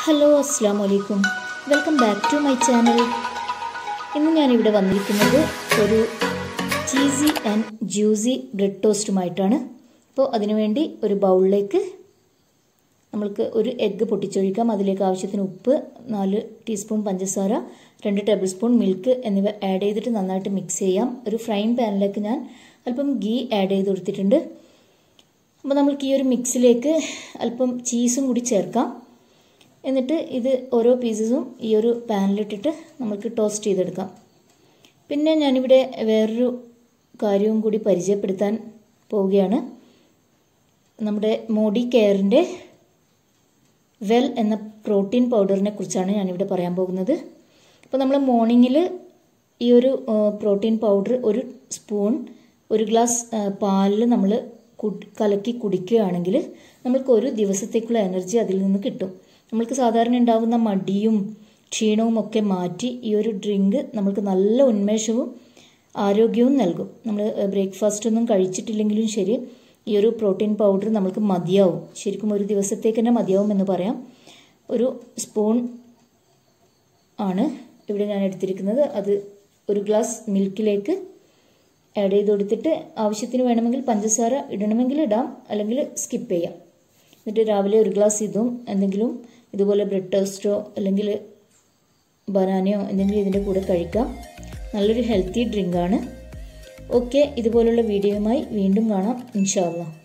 Hello അസ്സലാമു അലൈക്കും, welcome back to my channel. ഇന്ന് ഞാനിവിടെ വന്നിരിക്കുന്നത് ഒരു ചീസി ആൻഡ് ജ്യൂസി ബ്രെഡ് ടോസ്റ്റുമായിട്ടാണ്. അപ്പോൾ അതിനുവേണ്ടി ഒരു ബൗളിലേക്ക് നമ്മൾക്ക് ഒരു എഗ്ഗ് പൊട്ടിച്ചൊഴിക്കാം. അതിലേക്ക് ആവശ്യത്തിന് ഉപ്പ്, 4 ടീസ്പൂൺ പഞ്ചസാര, 2 ടേബിൾ സ്പൂൺ മിൽക്ക് എന്നിവ ആഡ് ചെയ്തിട്ട് നന്നായിട്ട് മിക്സ് ചെയ്യാം. ഒരു ഫ്രൈങ് പാനിലേക്ക് ഞാൻ അല്പം ഗീ ആഡ് ചെയ്ത് കൊടുത്തിട്ടുണ്ട്. അപ്പോൾ നമ്മൾക്ക് ഈ ഒരു മിക്സിലേക്ക് അല്പം ചീസും കൂടി ചേർക്കാം. എന്നിട്ട് ഇത് ഓരോ പീസസും ഈ ഒരു പാനിലിട്ടിട്ട് നമുക്ക് ടോസ്റ്റ് ചെയ്തെടുക്കാം. പിന്നെ ഞാനിവിടെ വേറൊരു കാര്യവും കൂടി പരിചയപ്പെടുത്താൻ പോവുകയാണ്. നമ്മുടെ മോഡി കെയറിൻ്റെ വെൽ എന്ന പ്രോട്ടീൻ പൗഡറിനെ കുറിച്ചാണ് ഞാനിവിടെ പറയാൻ പോകുന്നത്. അപ്പോൾ നമ്മൾ മോർണിംഗിൽ ഈ ഒരു പ്രോട്ടീൻ പൗഡർ ഒരു സ്പൂൺ 1 ഗ്ലാസ് പാലിൽ നമ്മൾ കലക്കി കുടിക്കുകയാണെങ്കിൽ നമ്മൾക്ക് ഒരു ദിവസത്തേക്കുള്ള എനർജി അതിൽ നിന്ന് കിട്ടും. നമ്മൾക്ക് സാധാരണ ഉണ്ടാകുന്ന മടിയും ക്ഷീണവും ഒക്കെ മാറ്റി ഈ ഒരു ഡ്രിങ്ക് നമ്മൾക്ക് നല്ല ഉന്മേഷവും ആരോഗ്യവും നൽകും. നമ്മൾ ബ്രേക്ക്ഫാസ്റ്റ് ഒന്നും കഴിച്ചിട്ടില്ലെങ്കിലും ശരി, ഈ ഒരു പ്രോട്ടീൻ പൗഡർ നമ്മൾക്ക് മതിയാവും. ശരിക്കും ഒരു ദിവസത്തേക്ക് തന്നെ മതിയാവും എന്ന് പറയാം. ഒരു സ്പൂൺ ആണ് ഇവിടെ ഞാൻ എടുത്തിരിക്കുന്നത്. അത് 1 ഗ്ലാസ് മിൽക്കിലേക്ക് ആഡ് ചെയ്ത് കൊടുത്തിട്ട് ആവശ്യത്തിന് വേണമെങ്കിൽ പഞ്ചസാര ഇടണമെങ്കിൽ ഇടാം, അല്ലെങ്കിൽ സ്കിപ്പ് ചെയ്യാം. എന്നിട്ട് രാവിലെ 1 ഗ്ലാസ് ഇതും എന്തെങ്കിലും ഇതുപോലെ ബ്രെഡ് ടോസ്റ്റോ അല്ലെങ്കിൽ ബനാനയോ എന്തെങ്കിലും ഇതിൻ്റെ കൂടെ കഴിക്കാം. നല്ലൊരു ഹെൽത്തി ഡ്രിങ്കാണ്. ഓക്കെ, ഇതുപോലുള്ള വീഡിയോയുമായി വീണ്ടും കാണാം ഇൻഷാ അല്ലാഹ്.